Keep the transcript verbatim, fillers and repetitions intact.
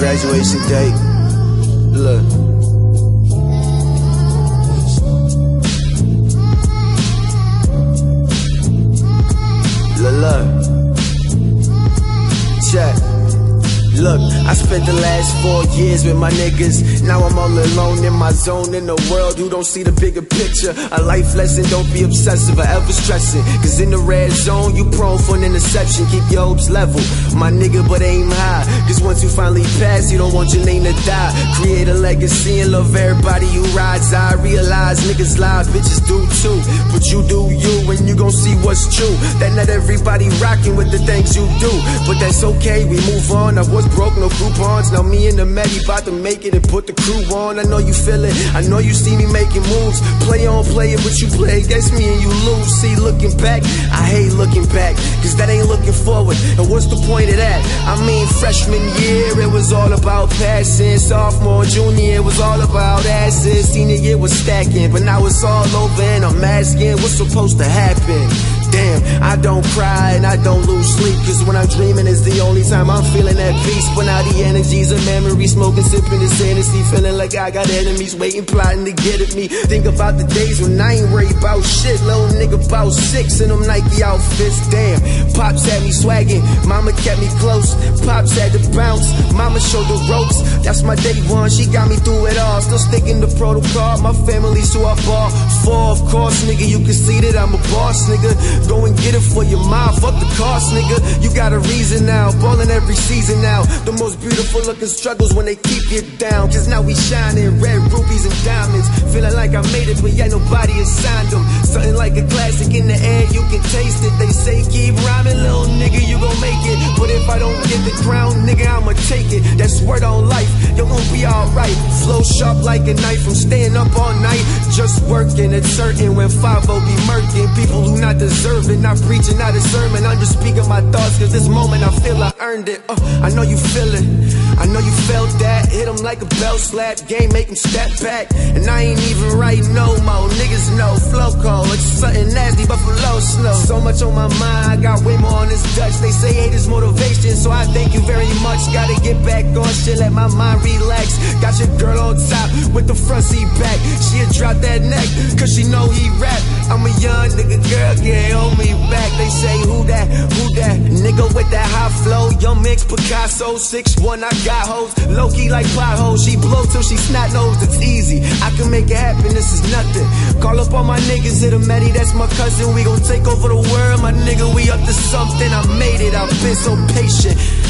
graduation date. Look. Look, look. Check. Look, I spent the last four years with my niggas. Now I'm all alone in my zone in the world who don't see the bigger picture. A life lesson, don't be obsessive or ever stressing. Cause in the red zone, you prone for an interception. Keep your hopes level, my nigga, but aim high. Cause once you finally pass, you don't want your name to die. Create a legacy and love everybody you rides. I realize niggas lie, bitches do too. But you do you, and you gon' see what's true. That not everybody rocking with the things you do. But that's okay, we move on. I was broke, no coupons. Now me and the Medi about to make it and put the crew on. I know you feel it, I know you see me making moves. Play on, play it, but you play against me and you lose. See, looking back, I hate looking back, cause that ain't looking forward. And what's the point of that? I mean, freshman year, it was all about passing. Sophomore, junior, it was all about asses. Senior year was stacking, but now it's all over and I'm asking what's supposed to happen. Damn, I don't cry and I don't lose sleep, cause when I'm dreaming is the only time I'm feeling at peace. But now the energy's a memory, smoking, sipping this Hennessy, feeling like I got enemies waiting, plotting to get at me. Think about the days when I ain't worried about shit. Little nigga about six in them Nike outfits. Damn, Pops had me swagging, mama kept me close. Pops had to bounce, mama showed the ropes. That's my day one, she got me through it all. Still sticking to protocol, my family's who I ball for. Of course, nigga, you can see that I'm a boss, nigga. Go and get it for your mom, fuck the cost, nigga. You got a reason now, ballin' every season now. The most beautiful looking struggles when they keep you down. Cause now we shining, red rubies and diamonds. Feeling like I made it, but yet nobody has signed them. Something like a classic in the air, you can taste it. They say keep rhyming, little nigga, you gon' make it. But if I don't get the crown, nigga, I'ma take it. That's word on life, you're gon' be alright. Flow sharp like a knife, I'm staying up all night. Just working, it's certain when five oh be murking. People who not deserve it, not preaching, not a sermon. I'm just speaking my thoughts, cause this moment I feel I earned it. uh, I know you feel it, I know you felt that. Hit him like a belt slap, game make him step back. And I ain't even right no more, niggas know flow cold, it's something nasty but for low slow. So much on my mind, I got way more on this Dutch. They say hate is motivation, so I thank you very much. Gotta get back on shit, let my mind relax. Got your girl on top with the front seat back. She'll drop that neck, cause she know he rap. I'm a young nigga, girl, can't hold me back. They say who that, who that, nigga with that high flow. Young mix Picasso, six one, I got hoes. Low key like potholes, she blow till she snot nose. It's easy, I can make it happen, this is nothing. Call up all my niggas, hit a Medi, that's my cousin. We gon' take over the world, my nigga, we up to something. I made it, I've been so patient.